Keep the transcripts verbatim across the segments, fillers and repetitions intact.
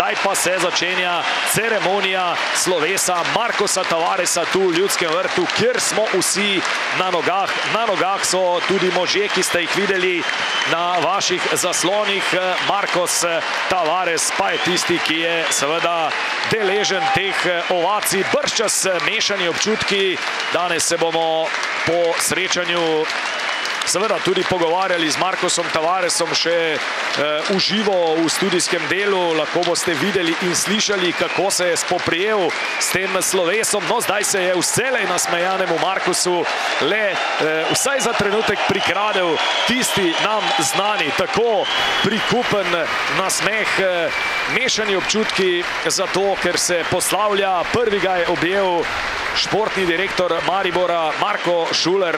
zdaj pa se začenja ceremonija slovesa Marcosa Tavaresa tu v Ljudskem vrtu, kjer smo vsi na nogah. Na nogah so tudi možje, ki ste jih videli na vaših zaslonih. Marcos Tavares pa je tisti, ki je seveda deležen teh ovacij. Bržčas mešani občutki. Danes se bomo po srečanju seveda tudi pogovarjali z Marcosom Tavaresom še uh, v živo v studijskem delu. Lahko boste videli in slišali, kako se je spoprijel s tem slovesom. No, zdaj se je vselej nasmejanemu Marcosu le uh, vsaj za trenutek prikradel tisti nam znani, tako prikupen nasmeh. Uh, mešani občutki zato, ker se poslavlja. Prvi ga je objel športni direktor Maribora Marko Šuler,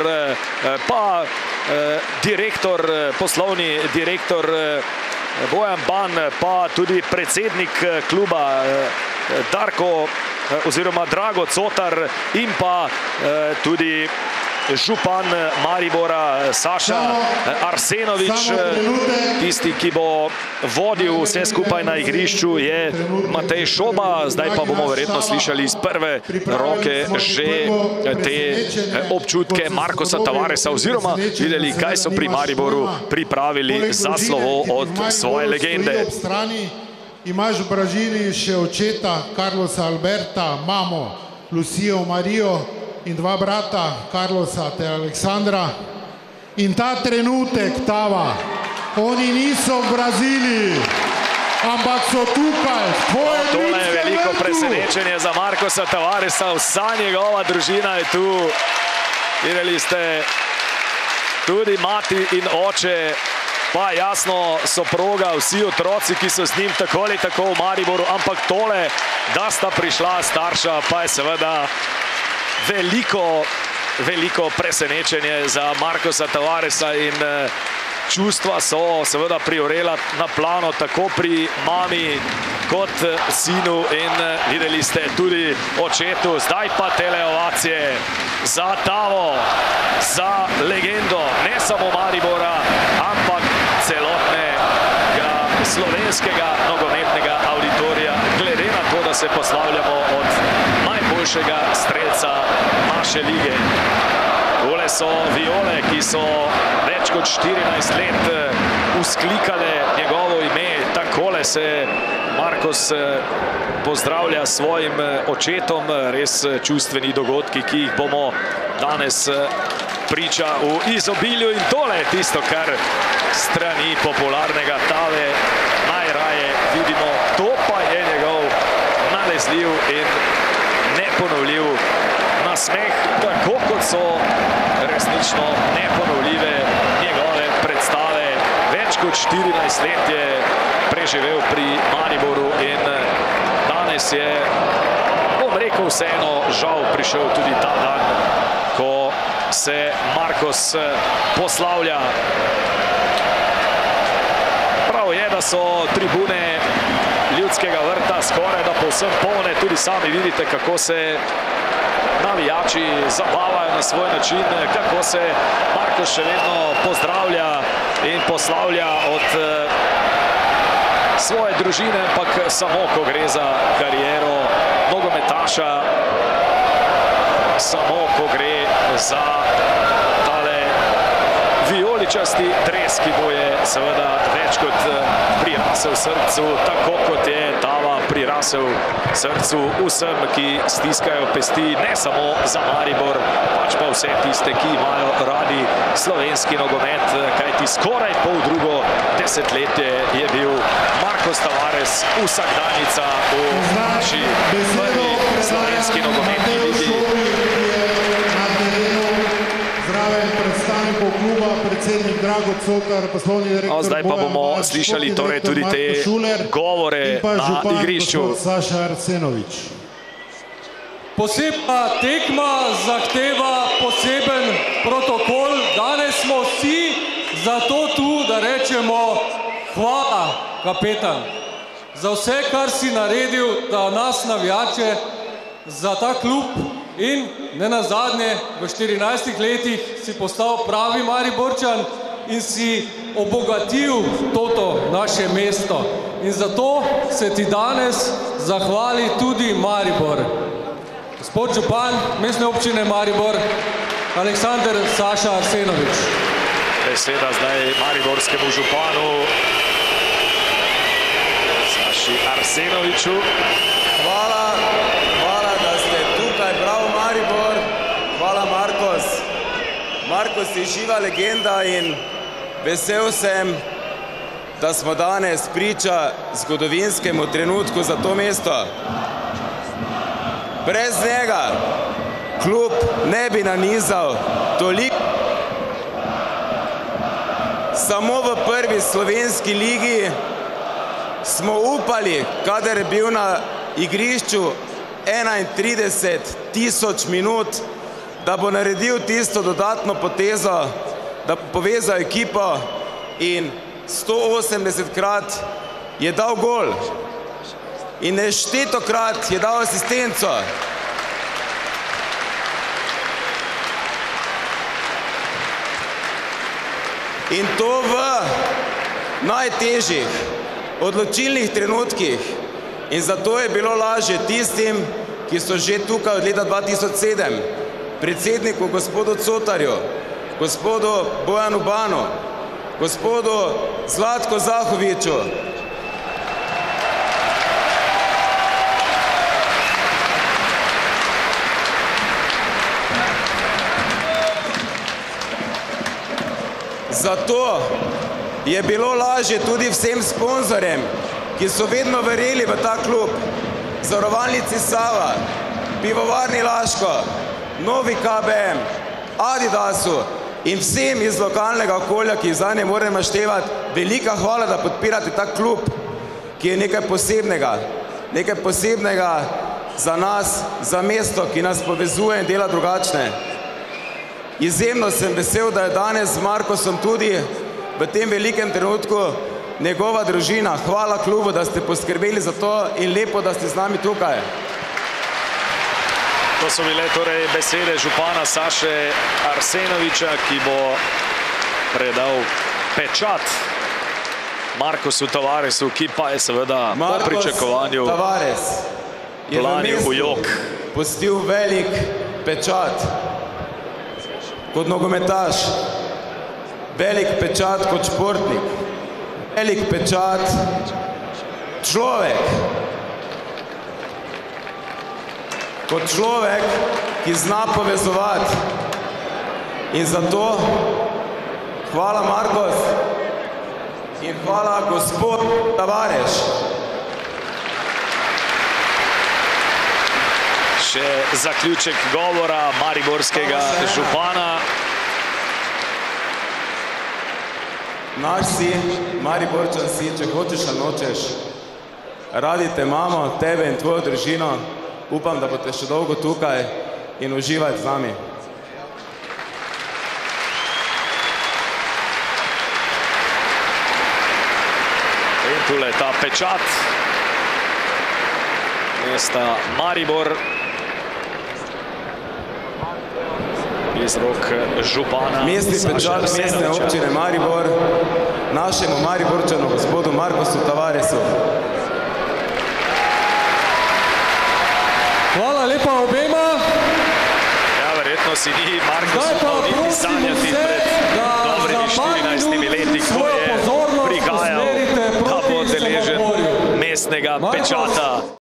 pa direktor, poslovni direktor Bojan Ban, pa tudi predsednik kluba Darko oziroma Drago Cotar in pa tudi župan Maribora Saša Arsenovič. Tisti, ki bo vodil vse skupaj na igrišču, je Matej Šoba. Zdaj pa bomo verjetno slišali iz prve roke že te občutke Marcosa Tavaresa oziroma videli, kaj so pri Mariboru pripravili za slovo od svoje legende. Imaš v Braziliji še očeta Carlosa Alberta, mamo Lucijo Marijo in dva brata, Carlosa te Aleksandra. In ta trenutek, Tava, oni niso v Braziliji, ampak so tukaj, v tvojem ljudskem vrtu. Tole je veliko presenečenje za Marcosa Tavaresa, vsa njegova družina je tu. Videli ste tudi mati in oče, pa jasno soproga, vsi otroci, ki so s njim tako ali tako v Mariboru, ampak tole, da sta prišla starša, pa je seveda veliko, veliko presenečenje za Marcosa Tavaresa in čustva so seveda priorela na plano tako pri mami kot sinu in videli ste tudi očetu. Zdaj pa tele ovacije za Tavo, za legendo ne samo Maribora, ampak celotnega slovenskega nogometnega auditorija, glede na to, da se poslavljamo od najboljšega strelca naše lige. Tole so viole, ki so več kot štirinajst let vzklikale njegovo ime. Takole se Marcos pozdravlja s svojim očetom. Res čustveni dogodki, ki jih bomo danes priča v izobilju. In tole je tisto, kar strani popularnega Tave najraje vidimo. To pa je njegov nalezljiv in neponovljiv nasmeh, tako kot so resnično neponovljive njegove predstave. Več kot štirinajst let je preživel pri Mariboru in danes je, bom rekel, vseeno žal prišel tudi ta dan, ko se Marcos poslavlja. Prav je, da so tribune Ljudskega vrta skoraj da povsem polne. Tudi sami vidite, kako se navijači zabavajo na svoj način, kako se Marcos še vedno pozdravlja in poslavlja od svoje družine, ampak samo, ko gre za kariero nogometaša, samo, ko gre za tale vijoličasti dres, ki bo je seveda več kot prirasel srcu, tako kot je Tava prirasel srcu vsem, ki stiskajo pesti ne samo za Maribor, pač pa vse tiste, ki imajo radi slovenski nogomet, kajti skoraj pol drugo desetletje je bil Marcos Tavares vsakdanjica v naši prvi slovenski nogometni ligi. Zraven predstavnikov kluba, predsednik Drago Cotar, poslovni direktor Zdaj pa bomo slišali torej tudi te govore na igrišču. Saša Arsenovič. Posebna tekma zahteva poseben protokol. Danes smo vsi zato tu, da rečemo hvala, kapetan, za vse, kar si naredil, da nas navijače, za ta klub in ne nazadnje v štirinajstih letih si postal pravi Mariborčan in si obogatil toto naše mesto. in zato se ti danes zahvali tudi Maribor. Gospod župan Mestne občine Maribor, Aleksander Saša Arsenovič. Beseda zdaj mariborskemu županu Saši Arsenoviču. Hvala, hvala, da ste tukaj, bravo Maribor, hvala Markos. Markos je živa legenda in vesel sem, da smo danes priča zgodovinskemu trenutku za to mesto. Brez njega klub ne bi nanizal toliko. Samo v prvi slovenski ligi smo upali, kadar je bil na igrišču enaintrideset tisoč minut, da bo naredil tisto dodatno potezo, da bo povezal ekipo in sto osemdesetkrat je dal gol in neštetokrat je dal asistenco. In to v najtežjih odločilnih trenutkih. In zato je bilo lažje tistim, ki so že tukaj od leta dva tisoč sedem, predsedniku gospodu Cotarju, gospodu Bojanu Banu, gospodu Zlatko Zahoviču, zato je bilo lažje tudi vsem sponzorjem, ki so vedno verjeli v ta klub, Zavarovalnici Sava, Pivovarni Laško, Novi K B M, Adidasu in vsem iz lokalnega okolja, ki jih zdaj ne morem naštevati, velika hvala, da podpirate ta klub, ki je nekaj posebnega, nekaj posebnega za nas, za mesto, ki nas povezuje in dela drugačne. Izjemno sem vesel, da je danes z Markosom tudi v tem velikem trenutku njegova družina. Hvala klubu, da ste poskrbeli za to in lepo, da ste z nami tukaj. To so bile torej besede župana Saše Arsenoviča, ki bo predal pečat Markosu Tavaresu, ki pa je seveda po pričakovanju planil v jok. Pustil velik pečat kot nogometaš, velik pečat kot športnik, velik pečat človek, kot človek, ki zna povezovati. In zato hvala Markos in hvala gospod Tavares. Še zaključek govora mariborskega župana. Naš si, Mariborčan si, če hočeš ali nočeš, radi te imamo, tebe in tvojo družino. Upam, da boste še dolgo tukaj in uživajte z nami. In tule ta pečat mesta Maribor iz rok župana. Mestni pečat Mestne občine Maribor našemu Mariborčanu, gospodu Markosu Tavaresu. Hvala lepa obema. Ja, verjetno si ni Markos upal niti sanjati pred dobrimi štirinajstimi leti, ko je prihajal, da bo deležen mestnega pečata.